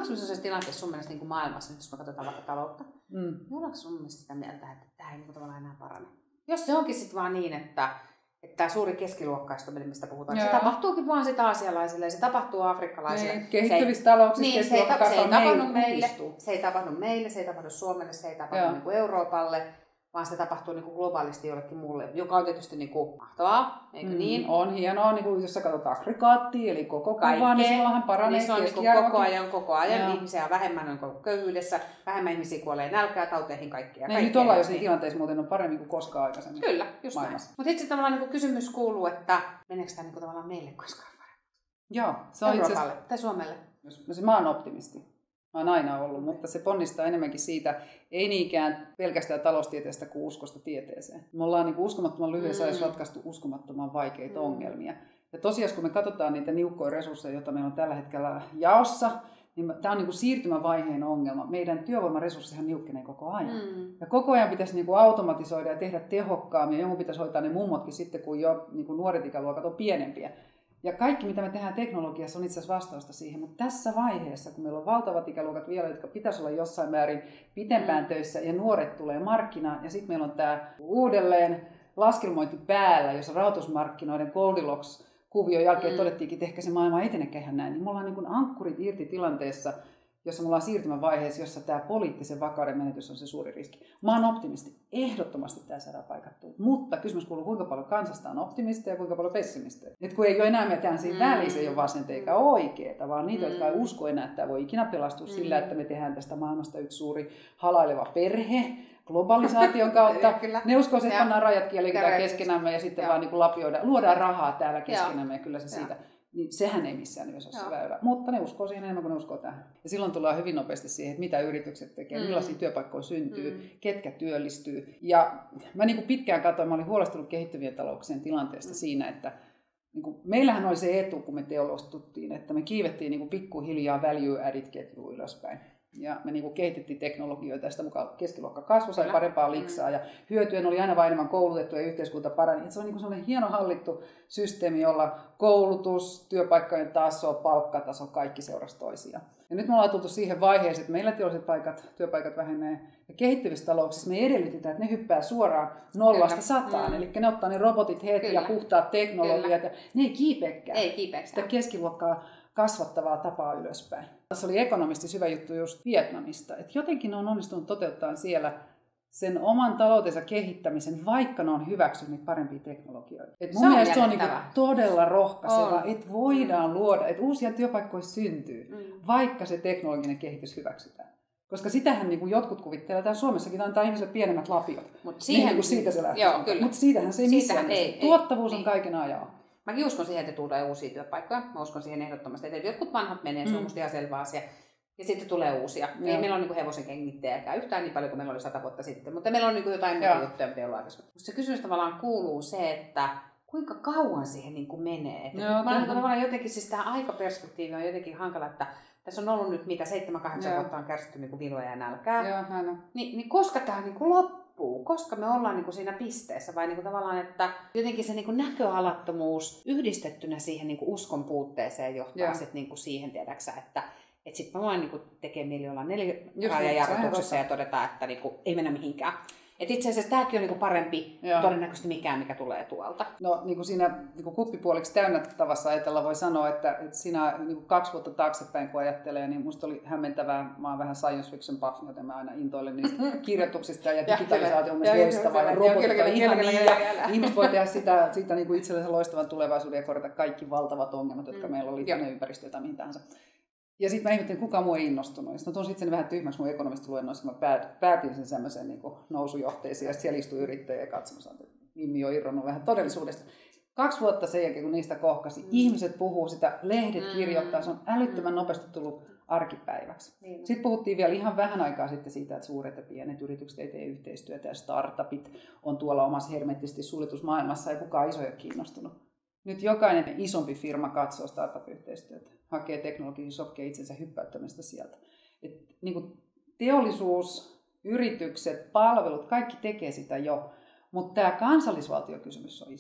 me sellaisessa tilanteessa sun mielestä niin maailmassa, jos me katsotaan vaikka taloutta, niin ollaanko sun mielestä sitä mieltä, että tämä ei niin tavallaan enää parane? Jos se onkin sitten vaan niin, että tämä suuri keskiluokkaistuminen, mistä puhutaan, se tapahtuukin vaan sitä aasialaisille ja se tapahtuu afrikkalaisille. Niin, kehittyvissä talouksissa keskiluokka se ei tapahdu meille, se ei tapahdu Suomelle, se ei tapahdu niin kuin Euroopalle, vaan se tapahtuu niin kuin globaalisti jollekin muulle, joka on tietysti niin kuin mahtavaa, eikö niin? On hienoa, niin kuin jos sä katsot aggregaattia, eli koko kuvaa, niin silloinhan paranee niin se on niin koko ajan ihmisiä on vähemmän on köyhyydessä, vähemmän ihmisiä kuolee nälkää, tauteihin kaikkia. Nyt ollaan jo siinä tilanteessa muuten on paremmin kuin koskaan aikaisemmin. Kyllä, just maailmassa. Mutta sitten tavallaan niin kysymys kuuluu, että meneekö tämä niin tavallaan meille koskaan paremmin? Joo, se on itse asiassa... tai Suomelle? Mä oon optimisti. Mä oon aina ollut, mutta se ponnistaa enemmänkin siitä, ei niinkään pelkästään taloustieteestä kuin uskosta tieteeseen. Me ollaan niin kuin uskomattoman lyhyessä ajassa ratkaistu uskomattoman vaikeita ongelmia. Ja tosiaan, kun me katsotaan niitä niukkoja resursseja, joita meillä on tällä hetkellä jaossa, niin tämä on niin kuin siirtymävaiheen ongelma. Meidän työvoimaresurssihan niukkenee koko ajan. Ja koko ajan pitäisi niin kuin automatisoida ja tehdä tehokkaammin. Ja jonkun pitäisi hoitaa ne mummotkin sitten, kun jo niin kuin nuoret ikäluokat on pienempiä. Ja kaikki, mitä me tehdään teknologiassa, on itse asiassa vastausta siihen. Mutta tässä vaiheessa, kun meillä on valtavat ikäluokat vielä, jotka pitäisi olla jossain määrin pitempään töissä, ja nuoret tulee markkinaan, ja sitten meillä on tämä uudelleen laskelmointi päällä, jossa rahoitusmarkkinoiden Goldilocks-kuvion jälkeen todettiinkin, että ehkä se maailma ei etenekään ihan näin. Niin me ollaan niin kuin ankkurit irti tilanteessa, jossa me ollaan siirtymävaiheessa, jossa tämä poliittisen vakauden menetys on se suuri riski. Mä oon optimisti. Ehdottomasti tämä saadaan paikattua. Mutta kysymys kuuluu, kuinka paljon kansasta on optimisteja ja kuinka paljon pessimisteja. Et kun ei ole enää mitään siinä välissä, se ei ole vasenta eikä oikeeta, vaan niitä, jotka ei usko enää, että tämä voi ikinä pelastua sillä, että me tehdään tästä maailmasta yksi suuri halaileva perhe globalisaation kautta. Ne uskoo, että pannaan rajat kielitetään keskenämme ja sitten vaan niin kuin luodaan rahaa täällä keskenämme ja kyllä se siitä. Niin sehän ei missään nimessä ole se väylä. Mutta ne uskoo siihen enemmän kuin ne uskoo tähän. Ja silloin tullaan hyvin nopeasti siihen, että mitä yritykset tekee, millaisia työpaikkoja syntyy, ketkä työllistyy. Ja mä niin kuin pitkään katsoin, mä olin huolestunut kehittyvien talouksien tilanteesta siinä, että niin kuin, meillähän oli se etu, kun me teolostuttiin, että me kiivettiin niin kuin pikkuhiljaa value added ketjua ylöspäin. Ja me niin kehitettiin teknologioita ja sitä mukaan keskiluokka kasvoi, sai parempaa liksaa ja hyötyen oli aina vain enemmän koulutettu ja yhteiskunta parani. Se on niin sellainen hieno hallittu systeemi, jolla koulutus, työpaikkojen taso, palkkataso, kaikki seurasi toisiaan. Ja nyt me ollaan tultu siihen vaiheeseen, että meillä teolliset työpaikat vähenee ja kehittyvissä talouksissa me edellytetään, että ne hyppää suoraan 0–100. Eli ne ottaa ne robotit heti ja puhtaat teknologiat ja ne ei kiipeäkään. Sitä keskiluokkaa kasvattavaa tapaa ylöspäin. Tässä oli ekonomisti hyvä juttu just Vietnamista, että jotenkin on onnistunut toteuttaa siellä sen oman taloutensa kehittämisen, vaikka ne on hyväksynyt parempia teknologioita. Et mun mielestä se on niinku todella rohkaiseva, että voidaan luoda, että uusia työpaikkoja syntyy, vaikka se teknologinen kehitys hyväksytään. Koska sitähän niin kuin jotkut kuvittelevat, että Suomessakin antaa ihmisille pienemmät lapiot. Mutta siitä se lähtee. Mutta siitähän se ei missään. Tuottavuus on kaiken ajan. Mäkin uskon siihen, että tulee uusia työpaikkoja. Mä uskon siihen ehdottomasti, että jotkut vanhat menee, se on musta ihan selvä asia. Ja sitten tulee uusia. Ei meillä ole niin hevosen kengittäjäkään yhtään niin paljon kuin meillä oli 100 vuotta sitten. Mutta meillä on niin jotain muuta juttuja, mitä ei ollut aikaisemmin. Se kysymys tavallaan kuuluu se, että kuinka kauan siihen niin menee. Mä tavallaan jotenkin, siis tämä aikaperspektiivi on jotenkin hankala, että tässä on ollut nyt mitä 7–8 vuotta on kärsitty niin viloja ja nälkää. Niin koska tämä niin loppuu? Koska me ollaan niin siinä pisteessä? Vai niin tavallaan, että jotenkin se niin näköalattomuus yhdistettynä siihen niin uskon puutteeseen johtaa sitten niin siihen, tiedäksä, että sitten mä vaan niin tekee mieli olla 4 rajajarrutuksessa ja todetaan, että niin ei mennä mihinkään. Et itse asiassa tämäkin on niinku parempi todennäköisesti mikään, mikä tulee tuolta. No niin kuin siinä niin kuppipuoliksi täynnä tavassa ajatella voi sanoa, että siinä niin 2 vuotta taaksepäin kun ajattelee, niin musta oli hämmentävää. Mä oon vähän science fiction buff, joten mä aina intoilen niistä kirjoituksista ja digitalisaatio on mielestäni loistavaa ja robotika on ihan niin. Ihmiset voi tehdä siitä niin kuin itsellensä loistavan tulevaisuuden ja korjata kaikki valtavat ongelmat, jotka meillä on liittyen ympäristöön tai mihin tahansa. Ja sitten mä ihmettelin, kuka muu ei innostunut. Ja sitten mä tuon sitten vähän tyhmäksi mun ekonomistuluennoissa, kun mä päätin sen semmoisen niin nousujohteisiin. Ja siellä istui yrittäjä katsomassa, että Mimmi on irronnut vähän todellisuudesta. 2 vuotta sen jälkeen, kun niistä kohkasi, ihmiset puhuu sitä, lehdet kirjoittaa. Se on älyttömän nopeasti tullut arkipäiväksi. Sitten puhuttiin vielä ihan vähän aikaa sitten siitä, että suuret ja pienet yritykset ei tee yhteistyötä ja startupit on tuolla omassa hermettisesti suljetussa maailmassa ja kukaan iso ei ole kiinnostunut. Nyt jokainen isompi firma katsoo startup-yhteistyötä, hakee teknologisia sokkeja itsensä hyppäyttämistä sieltä. Niin kuin teollisuus, yritykset, palvelut, kaikki tekee sitä jo, mutta tämä kansallisvaltiokysymys on iso.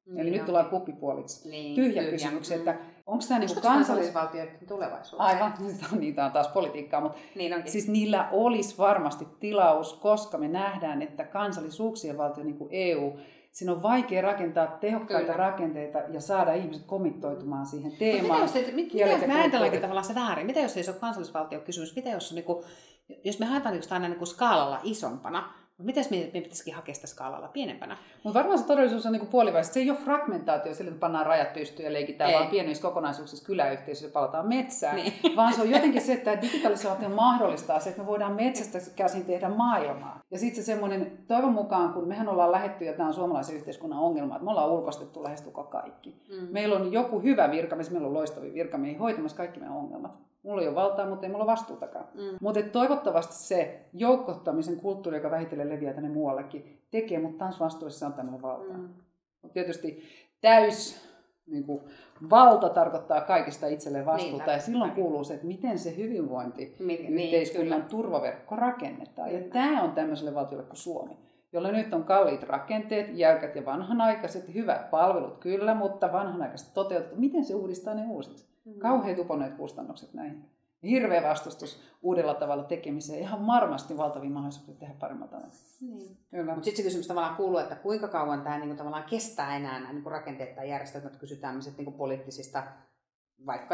Eli nyt tullaan kuppipuoliksi tyhjä kysymyksiä, että onko tämä niin kansallisvaltioiden tulevaisuus? Aivan, niitä on taas politiikkaa, mutta siis niillä olisi varmasti tilaus, koska me nähdään, että kansallisuuksien valtio, niin kuin EU, siinä on vaikea rakentaa tehokkaita rakenteita ja saada ihmiset komittoitumaan siihen teemaan. Mitä jos me ajatellaankin tavallaan se väärin? Mitä jos ei se ole kansallisvaltiokysymys? Mitä jos, jos me haetaan aina skaalalla isompana? Mitä jos me pitäisikin hakea sitä skaalalla pienempänä? Mutta varmaan se todellisuus on puolivaista. Se ei ole fragmentaatio, sillä että pannaan rajat pystyyn ja leikitään vaan pienissä kokonaisuuksissa kyläyhteisössä ja palataan metsään. Vaan se on jotenkin se, että digitalisaatio mahdollistaa se, että me voidaan metsästä käsin tehdä maailmaa. Ja sitten se semmoinen, toivon mukaan, kun mehän ollaan lähdetty, ja tämä on suomalaisen yhteiskunnan ongelma, että me ollaan ulkoistettu lähestulkoon kaikki. Meillä on joku hyvä virkamies, meillä on loistavia virkamiehiä hoitamassa kaikki meidän ongelmat. Mulla ei ole valtaa, mutta ei mulla ole vastuutakaan. Mutta toivottavasti se joukkoittamisen kulttuuri, joka vähitellen leviää tänne muuallekin, tekee mut taas vastuussa on tämmöinen valta. Tietysti valta tarkoittaa kaikista itselleen vastuuta ja silloin kuuluu se, että miten se hyvinvointiyhteiskunnan turvaverkko rakennetaan. Ja tämä on tämmöiselle valtiolle kuin Suomi, jolla nyt on kalliit rakenteet, jäykät ja vanhanaikaiset, hyvät palvelut kyllä, mutta vanhanaikaiset toteutettu. Miten se uudistaa ne uusiksi? Kauheat uponneet kustannukset näihin. Hirveä vastustus uudella tavalla tekemiseen. Ihan varmasti valtavia mahdollisuuksia tehdä paremmalla tavalla. Mutta sitten se kysymys tavallaan kuuluu, että kuinka kauan tämä tavallaan kestää enää nämä rakenteet tai järjestelmät, että kysytään tämmöiset poliittisista, vaikka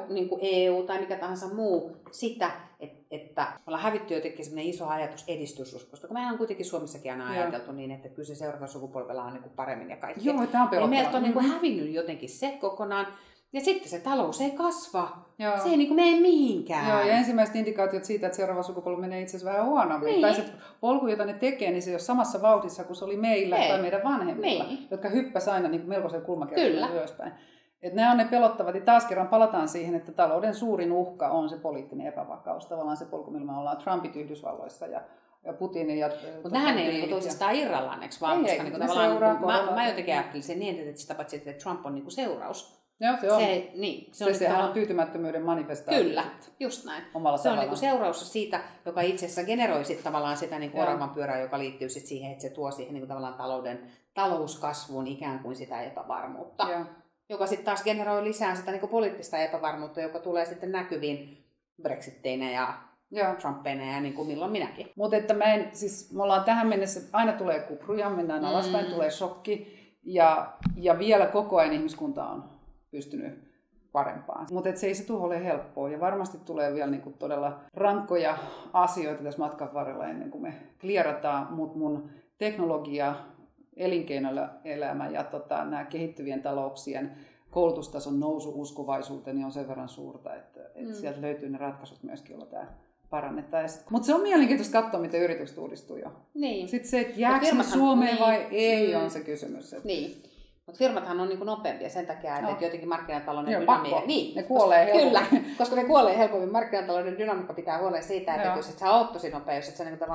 EU tai mikä tahansa muu, sitä, että me ollaan hävitty jotenkin semmoinen iso ajatus edistysusko, koska mehän on kuitenkin Suomessakin aina ajateltu niin, että kyllä se seuraava sukupolvella on paremmin ja kaikki. Joo, tämä on pelottavaa. Meiltä on hävinnyt jotenkin se kokonaan. Ja sitten se talous ei kasva. Se ei mene mihinkään. Joo, ja ensimmäiset indikaatiot siitä, että seuraava sukupolvi menee itse asiassa vähän huonommin. Tai se polku, jota ne tekee, niin se ei ole samassa vauhdissa kuin se oli meillä tai meidän vanhemmilla, jotka hyppäsi aina melkoisen kulmakertaan ylöspäin. Että nämä on ne pelottavat. Ja taas kerran palataan siihen, että talouden suurin uhka on se poliittinen epävakaus. Tavallaan se polku, millä me ollaan Trumpit Yhdysvalloissa ja Putinin ja... Mutta nämähän ei ole toisistaan irrallaan, eikö vaan? Koska mä jotenkin ajattelisin niin, että sitä paitsi, että Trump on seuraus. Joo, se on. Sehän on tyytymättömyyden manifestaatio. Kyllä, just näin. Se on seuraus siitä, joka itse asiassa generoi tavallaan sitä oravan pyörää, joka liittyy siihen, että se tuo siihen tavallaan talouskasvuun ikään kuin sitä epävarmuutta. Joka sitten taas generoi lisää sitä poliittista epävarmuutta, joka tulee sitten näkyviin Brexitteinä ja Trumpeina ja milloin minäkin. Mutta että me ollaan tähän mennessä, aina tulee kupruja, mennään alaspäin, tulee shokki ja vielä koko ajan ihmiskunta on pystynyt parempaan. Mutta se ei se ole helppoa ja varmasti tulee vielä todella rankkoja asioita tässä matkan varrella ennen kuin me klierataan, mutta mun teknologia, elinkeinoelämä ja nämä kehittyvien talouksien koulutustason nousu-uskovaisuuteni on sen verran suurta, että sieltä löytyy ne ratkaisut myöskin, joilla tämä parannetaan. Mutta se on mielenkiintoista katsoa, miten yritykset uudistuu jo. Sitten se, että jääkö ne Suomeen vai ei, on se kysymys. Niin. Mutta firmathan on nopeampia sen takia, että jotenkin markkinatalouden dynamiikka. Ne kuolee helpommin. Kyllä, koska ne kuolee helpommin. Markkinatalouden dynamiikka pitää huolen siitä, että jos et sä oot tosi nopea, jos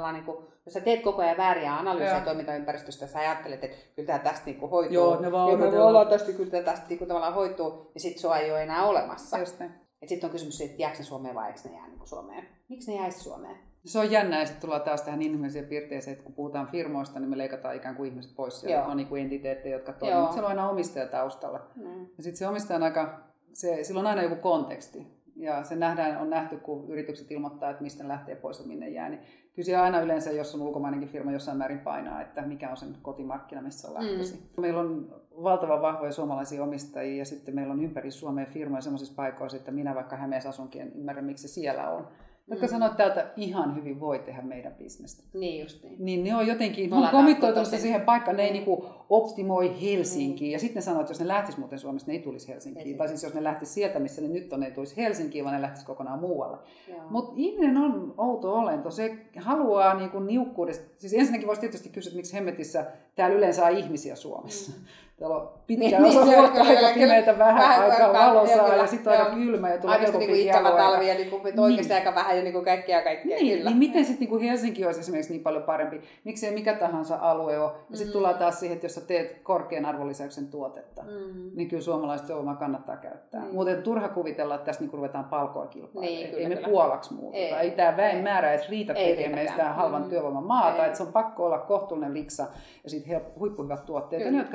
sä teet koko ajan vääriä analyysiä toimintaympäristöstä, sä ajattelet, että kyllä tämä tästä hoituu. Joo, ne ollaan tästä, kyllä tämä tästä tavallaan hoituu, ja sit sua ei ole enää olemassa. Sitten on kysymys siitä, että jääkö ne Suomeen vai eikö ne jää Suomeen. Miksi ne jäisi Suomeen? Se on jännä ja sitten tullaan taas tähän inhimilliseen piirteeseen, että kun puhutaan firmoista, niin me leikataan ikään kuin ihmiset pois. Siellä on entiteettejä, jotka toimivat, mutta siellä on aina omistaja taustalla. Ja sitten se omistaja on sillä on aina joku konteksti. Ja se on nähty, kun yritykset ilmoittaa, että mistä lähtee pois ja minne jää. Niin kyllä siellä aina yleensä, jos on ulkomainenkin firma, jossain määrin painaa, että mikä on sen kotimarkkina, missä on lähtöisin. Meillä on valtavan vahvoja suomalaisia omistajia ja sitten meillä on ympäri Suomea firmoja sellaisissa paikoissa, että minä vaikka Hämeessä asunkin en ymmärrä, miksi se siellä on. Jotka sanoo, että täältä ihan hyvin voi tehdä meidän bisnestä. Niin just niin. Niin ne on jotenkin komittoitunut siihen paikkaan, ne ei optimoi Helsinkiin. Ja sitten ne sanoo, että jos ne lähtis muuten Suomesta, ne ei tulisi Helsinkiin. Tai siis jos ne lähtis sieltä, missä ne nyt on, ne ei tulisi Helsinkiin, vaan ne lähtis kokonaan muualle. Mutta ihminen on outo olento. Se haluaa niukkuudesta. Siis ensinnäkin voisi tietysti kysyä, että miksi hemmetissä täällä yleensä on ihmisiä Suomessa. Täällä on pitkä osa vuotta aika pimeitä, vähän aikaa valosaa ja sitten aika kylmä ja tulee helpompi ikävä talvi ja oikeasti aika vähän ja kaikkea. Niin miten sitten Helsinki olisi esimerkiksi niin paljon parempi? Miksei mikä tahansa alue ole? Ja sitten tullaan taas siihen, että jos sä teet korkean arvonlisäyksen tuotetta, niin kyllä suomalaiset työvoimaa kannattaa käyttää. Muuten turha kuvitella, että tässä ruvetaan palkoa kilpailemaan. Ei me puolaksi muuta. Ei tämä väenmäärä edes riitä tekemään meistä halvan työvoiman maata. Että se on pakko olla kohtuullinen liksa ja sitten huippuhyvät tuotteet. Ja ne, jotka tekee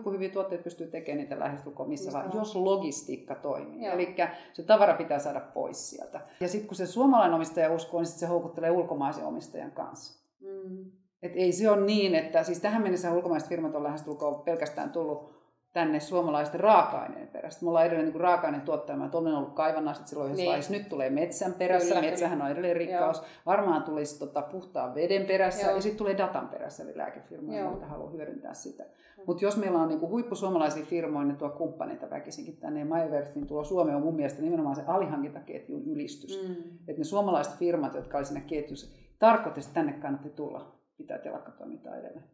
huippuhyviä tuotteita pystyy tekemään niitä lähestulkoon missä vaan, jos logistiikka toimii. Eli se tavara pitää saada pois sieltä. Ja sitten kun se suomalainen omistaja uskoo, niin sit se houkuttelee ulkomaisen omistajan kanssa. Et ei se ole niin, että siis tähän mennessä ulkomaiset firmat on lähestulkoon pelkästään tullut tänne suomalaisten raaka-aineen perästä. Me ollaan edelleen niin raaka-aineen tuottajamaa. Tuolla on ollut kaivannaiset silloin yhdessä vaiheessa. Nyt tulee metsän perässä. Metsähän on edelleen rikkaus. Joo. Varmaan tulisi puhtaan veden perässä. Joo. Ja sitten tulee datan perässä, eli lääkefirmoja, joita haluaa hyödyntää sitä. Mutta jos meillä on niin huippusuomalaisia firmoja, ne tuo kumppaneita väkisinkin tänne. Ja Maivertin tulo Suomeen on mun mielestä nimenomaan se alihankintaketjun ylistys. Että ne suomalaiset firmat, jotka oli siinä ketjussa, tarkoitti, että tänne kannatti tulla. Pitää telakkatoimintaa edelleen.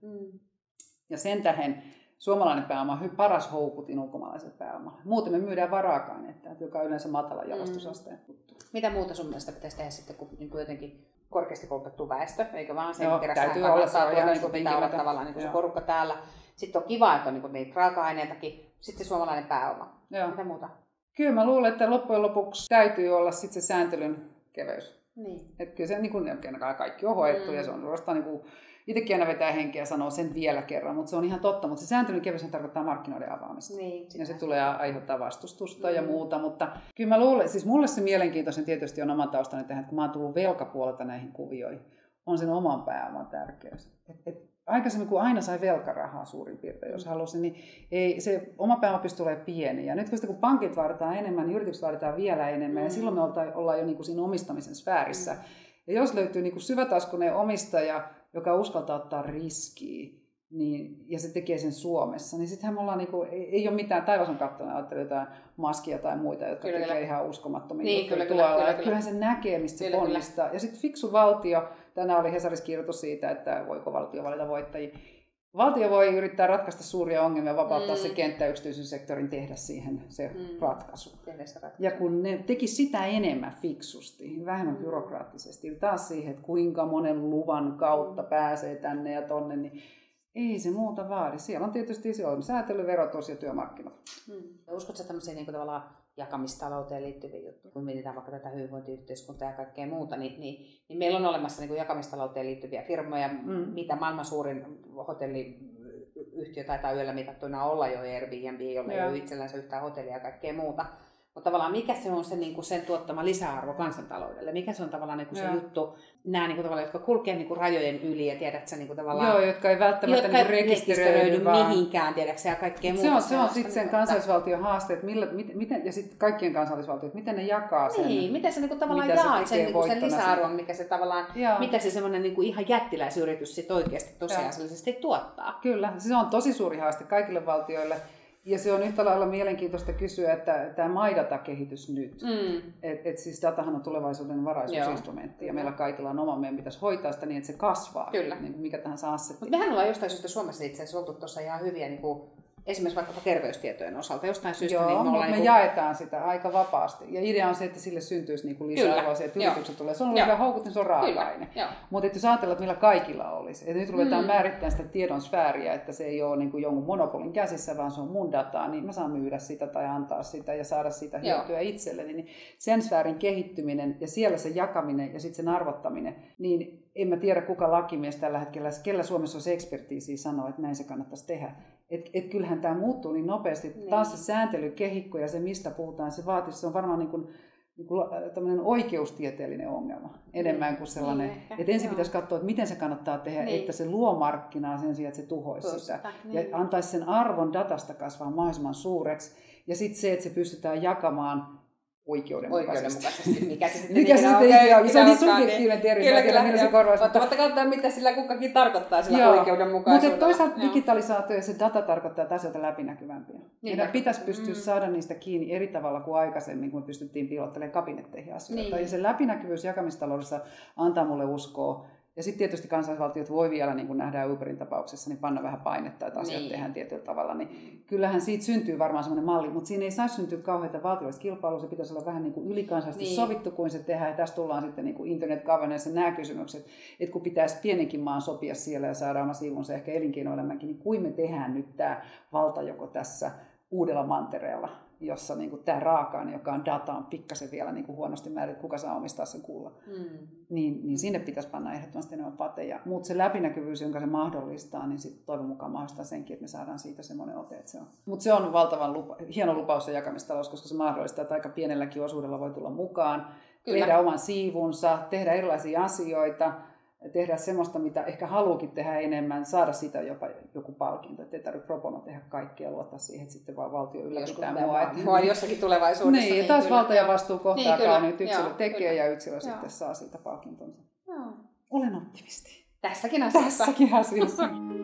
Ja sen tähden suomalainen pääoma on paras houkutin ulkomaalaisen pääomalle. Muuten me myydään raaka-ainetta, joka on yleensä matala jalostusasteen. Mitä muuta sun mielestä pitäisi tehdä sitten, kun niin jotenkin korkeasti koulutettu väestö, eikä vaan sen täytyy olla pitää olla tavallaan niin se porukka täällä. Sitten on kiva, että on niin niitä raaka-aineitakin, sitten suomalainen pääoma. Mitä muuta? Kyllä mä luulen, että loppujen lopuksi täytyy olla sitten se sääntelyn keveys. Niin. Että kyllä se niin kuin, kaikki on hoidettu ja se on suorastaan niin kuin, itsekin aina vetää henkeä ja sanoo sen vielä kerran, mutta se on ihan totta. Mutta se sääntelyn kevyys tarkoittaa markkinoiden avaamista. Niin, ja se tulee aiheuttaa vastustusta ja muuta. Mutta kyllä mä luulen, siis mulle se mielenkiintoisen tietysti on oman taustani tähän, että kun mä oon tullut velkapuolelta näihin kuvioihin, on sen oman pääoman tärkeys. Aikaisemmin, kun aina sai velkarahaa suurin piirtein, jos halusi, niin ei, se oma pääoma pystyy olemaan pieni. Ja nyt kun pankit vaaditaan enemmän, niin yritykset vaaditaan vielä enemmän. Ja silloin me ollaan jo niin kuin siinä omistamisen sfäärissä. Ja jos löytyy niin kuin syvätaskuinen omistaja, joka uskaltaa ottaa riskiä, niin, ja se tekee sen Suomessa, niin sittenhän me ollaan, niin kuin, ei ole mitään, taivas on kattona, ajattelee jotain maskia tai muita, jotka tekee ihan uskomattomia juttuja tuolla. Kyllähän se näkee, mistä se ponnistaa. Ja sitten fiksu valtio, tänään oli Hesarissa kirjoitus siitä, että voiko valtio valita voittajia. Valtio voi yrittää ratkaista suuria ongelmia, vapauttaa se kenttä yksityisen sektorin, tehdä siihen se ratkaisu. Ja kun ne teki sitä enemmän fiksusti, vähemmän byrokraattisesti, taas siihen, että kuinka monen luvan kautta pääsee tänne ja tonne, niin ei se muuta vaadi. Siellä on tietysti se on säätely, verotus ja työmarkkinat. Uskotko tämmöisiä niin tavallaan jakamistalouteen liittyviä juttuja? Kun mietitään vaikka tätä hyvinvointiyhteiskuntaa ja kaikkea muuta, niin meillä on olemassa niin jakamistalouteen liittyviä firmoja, mitä maailman suurin hotelliyhtiö taitaa yöllä mitattuna olla jo Airbnb, jolla ei ole itsellänsä yhtään hotellia ja kaikkea muuta. Mutta tavallaan mikä se on se, niin kuin sen tuottama lisäarvo kansantaloudelle? Mikä se on tavallaan niin kuin se juttu, nämä niin kuin tavallaan, jotka kulkee niin kuin rajojen yli ja tiedät sä niin kuin tavallaan... jotka ei välttämättä niin rekisteröidy mihinkään, tiedätkö ja kaikkea muuta. Se on sitten sen kansallisvaltion haaste, että miten, ja sitten kaikkien kansallisvaltiot, miten ne jakaa sen. Niin, miten sä niin kuin tavallaan jaat sen, niin kuin sen lisäarvon, mikä se tavallaan, mitä se semmoinen niin kuin ihan jättiläisyritys sit oikeasti tosiasiallisesti tuottaa. Kyllä, se on tosi suuri haaste kaikille valtioille. Ja se on yhtä lailla mielenkiintoista kysyä, että tämä MyData-kehitys nyt, että siis datahan on tulevaisuuden varaisuusinstrumentti ja meillä kaikilla on oma, meidän pitäisi hoitaa sitä niin, että se kasvaa, niin mikä tahansa assetti. Mutta mehän ollaan jostain syystä Suomessa itse asiassa oltu tuossa ihan hyviä, niin kuin, esimerkiksi vaikka terveystietojen osalta, jostain syystä. Joo, niin mutta me jaetaan sitä aika vapaasti ja idea on se, että sille syntyisi niin lisäarvoa, että yritykset tulee. Se on ollut hyvä houkutin, se on raaka-aine. Mutta jos ajatellaan, että millä kaikilla olisi, että nyt ruvetaan määrittämään sitä tiedon sfääriä, että se ei ole niin kuin jonkun monopolin käsissä, vaan se on mun dataa, niin mä saan myydä sitä tai antaa sitä ja saada sitä hyötyä itselleni. Niin sen sfäärin kehittyminen ja siellä se jakaminen ja sitten sen arvottaminen, niin en mä tiedä kuka lakimies tällä hetkellä, kellä Suomessa on se ekspertiisiä sanoa, että näin se kannattaisi tehdä. Et kyllähän tämä muuttuu niin nopeasti. Taas se sääntelykehikko ja se, mistä puhutaan, se vaatii, se on varmaan niin kuin tämmöinen oikeustieteellinen ongelma enemmän kuin sellainen. Että ensin pitäisi katsoa, että miten se kannattaa tehdä, että se luo markkinaa sen sijaan, että se tuhoisi sitä. Ja antaisi sen arvon datasta kasvaa mahdollisimman suureksi. Ja sitten se, että se pystytään jakamaan oikeudenmukaisesti. Mikä se sitten on? Se on niin subjektiivinen termi. Mutta katsotaan, mitä sillä kukakin tarkoittaa sillä oikeudenmukaisuudella. Mutta toisaalta digitalisaatio ja se data tarkoittaa asioita läpinäkyvämpiä. Meidän pitäisi pystyä saada niistä kiinni eri tavalla kuin aikaisemmin, kun me pystyttiin piilottelemaan kabinetteihin asioita. Ja se läpinäkyvyys jakamistaloudessa antaa mulle uskoa. Ja sitten tietysti kansallisvaltiot voi vielä, niin kuin nähdään Uberin tapauksessa, niin panna vähän painetta, että asiat tehdään tietyllä tavalla. Niin kyllähän siitä syntyy varmaan semmoinen malli, mutta siinä ei saisi syntyä kauheita valtiollista kilpailua. Se pitäisi olla vähän niin kuin ylikansallisesti sovittu, kuin se tehdään. Ja tässä tullaan sitten niin kuin internet governance ja nämä kysymykset, että kun pitäisi pienenkin maan sopia siellä ja saada oma siivunsa ehkä elinkeinoelämänkin, niin kuin me tehdään nyt tämä valtajoko tässä uudella mantereella. jossa niin kuin tämä raaka-aine, joka on data, on pikkasen vielä niin kuin huonosti määritetty, kuka saa omistaa sen kullan. Niin sinne pitäisi panna ehdottomasti enemmän pateja. Mutta se läpinäkyvyys, jonka se mahdollistaa, niin sitten toivon mukaan mahdollistaa senkin, että me saadaan siitä semmoinen ote. Mutta se on valtavan hieno lupaus ja jakamistalous, koska se mahdollistaa, että aika pienelläkin osuudella voi tulla mukaan, tehdä oman siivunsa, tehdä erilaisia asioita, tehdä semmoista, mitä ehkä haluukin tehdä enemmän, saada siitä jopa joku palkinto. Että ei tarvitse pro bono tehdä kaikkea ja luottaa siihen, että sitten vaan valtio ylläpitää mua. Jossakin tulevaisuudessa. Niin, taas valta ja vastuu kohtaakaan, nyt yksilö tekee ja yksilö sitten saa siitä palkintonsa. Joo. Olen optimisti. Tässäkin asiassa. Tässäkin asiassa.